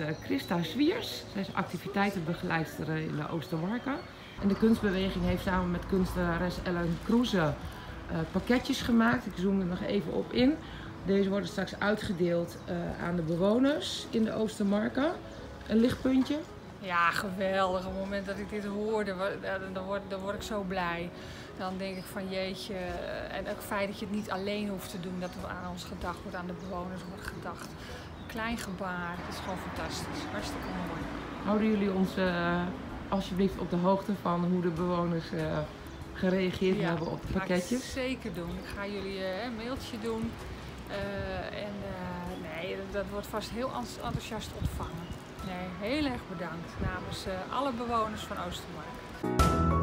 Christa Zwiers. Zij is activiteitenbegeleidster in de Oostermarken. En de kunstbeweging heeft samen met kunstenares Ellen Kroeze pakketjes gemaakt. Ik zoom er nog even op in. Deze worden straks uitgedeeld aan de bewoners in de Oostermarken. Een lichtpuntje. Ja, geweldig. Op het moment dat ik dit hoorde, dan word ik zo blij. Dan denk ik van jeetje, en ook het feit dat je het niet alleen hoeft te doen, dat er aan ons gedacht wordt, aan de bewoners wordt gedacht. Een klein gebaar, het is gewoon fantastisch. Hartstikke mooi. Houden jullie ons alsjeblieft op de hoogte van hoe de bewoners gereageerd hebben op de pakketjes? Ja, ga ik zeker doen. Ik ga jullie een mailtje doen. Nee, dat wordt vast heel enthousiast ontvangen. Nee, heel erg bedankt namens alle bewoners van Oostermark.